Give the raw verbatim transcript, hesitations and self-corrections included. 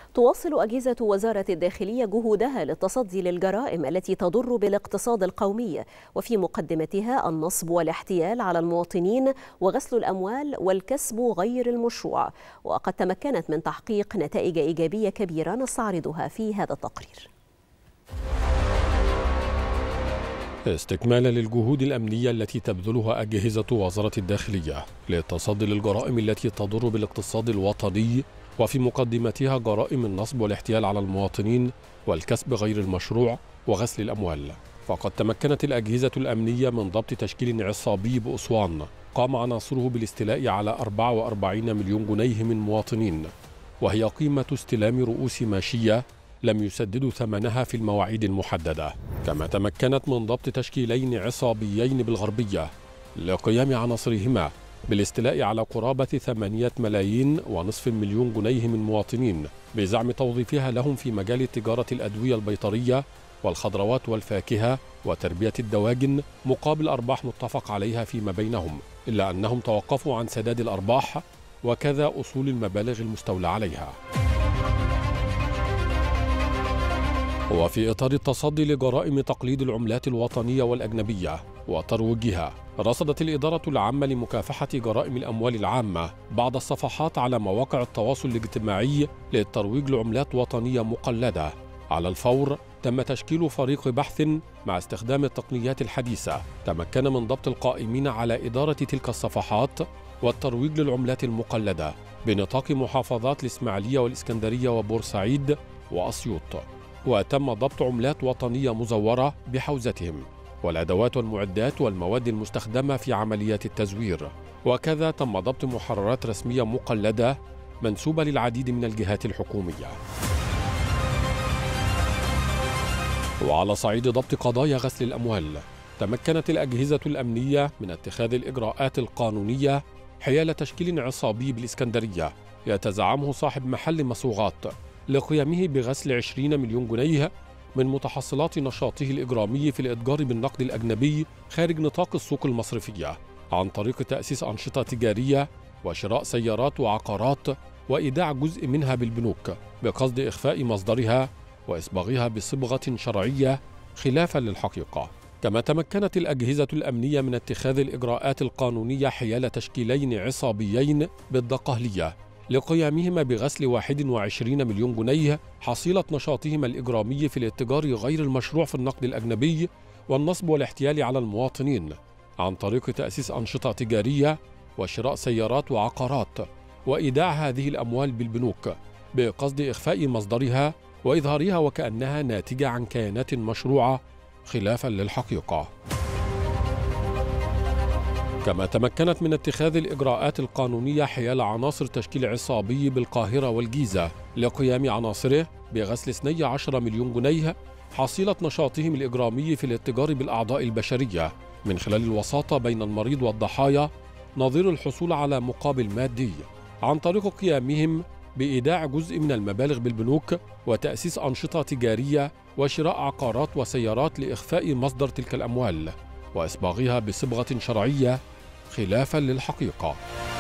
تواصل أجهزة وزارة الداخلية جهودها للتصدي للجرائم التي تضر بالاقتصاد القومي، وفي مقدمتها النصب والاحتيال على المواطنين وغسل الأموال والكسب غير المشروع. وقد تمكنت من تحقيق نتائج إيجابية كبيرة نستعرضها في هذا التقرير. استكمالا للجهود الأمنية التي تبذلها أجهزة وزارة الداخلية للتصدي للجرائم التي تضر بالاقتصاد الوطني، وفي مقدمتها جرائم النصب والاحتيال على المواطنين والكسب غير المشروع وغسل الأموال، فقد تمكنت الأجهزة الأمنية من ضبط تشكيل عصابي بأسوان قام عناصره بالاستيلاء على أربعة وأربعين مليون جنيه من مواطنين، وهي قيمة استلام رؤوس ماشية لم يسددوا ثمنها في المواعيد المحددة. كما تمكنت من ضبط تشكيلين عصابيين بالغربية لقيام عناصرهما بالاستيلاء على قرابة ثمانية ملايين ونصف مليون جنيه من مواطنين بزعم توظيفها لهم في مجال تجارة الأدوية البيطرية والخضروات والفاكهة وتربية الدواجن مقابل أرباح متفق عليها فيما بينهم، إلا أنهم توقفوا عن سداد الأرباح وكذا أصول المبالغ المستولى عليها. وفي إطار التصدي لجرائم تقليد العملات الوطنية والأجنبية وترويجها، رصدت الإدارة العامة لمكافحة جرائم الأموال العامة بعض الصفحات على مواقع التواصل الاجتماعي للترويج لعملات وطنية مقلدة. على الفور تم تشكيل فريق بحث مع استخدام التقنيات الحديثة تمكن من ضبط القائمين على إدارة تلك الصفحات والترويج للعملات المقلدة بنطاق محافظات الإسماعيلية والإسكندرية وبورسعيد وأسيوط، وتم ضبط عملات وطنية مزورة بحوزتهم والأدوات والمعدات والمواد المستخدمة في عمليات التزوير، وكذا تم ضبط محررات رسمية مقلدة منسوبة للعديد من الجهات الحكومية. وعلى صعيد ضبط قضايا غسل الأموال، تمكنت الأجهزة الأمنية من اتخاذ الإجراءات القانونية حيال تشكيل عصابي بالإسكندرية يتزعمه صاحب محل مصوغات لقيامه بغسل عشرين مليون جنيه من متحصلات نشاطه الإجرامي في الإتجار بالنقد الأجنبي خارج نطاق السوق المصرفية عن طريق تأسيس أنشطة تجارية وشراء سيارات وعقارات وإيداع جزء منها بالبنوك بقصد إخفاء مصدرها وإصباغها بصبغة شرعية خلافا للحقيقة. كما تمكنت الأجهزة الأمنية من اتخاذ الإجراءات القانونية حيال تشكيلين عصابيين بالدقهلية لقيامهما بغسل واحد وعشرين مليون جنيه حصيلة نشاطهما الإجرامي في الاتجار غير المشروع في النقد الأجنبي والنصب والاحتيال على المواطنين عن طريق تأسيس أنشطة تجارية وشراء سيارات وعقارات وإيداع هذه الأموال بالبنوك بقصد إخفاء مصدرها وإظهارها وكأنها ناتجة عن كيانات مشروعة خلافا للحقيقة. كما تمكنت من اتخاذ الإجراءات القانونية حيال عناصر تشكيل عصابي بالقاهرة والجيزة لقيام عناصره بغسل اثني عشر مليون جنيه حصيلة نشاطهم الإجرامي في الاتجار بالأعضاء البشرية من خلال الوساطة بين المريض والضحايا نظير الحصول على مقابل مادي عن طريق قيامهم بإيداع جزء من المبالغ بالبنوك وتأسيس أنشطة تجارية وشراء عقارات وسيارات لإخفاء مصدر تلك الأموال وإصباغها بصبغة شرعية خلافا للحقيقة.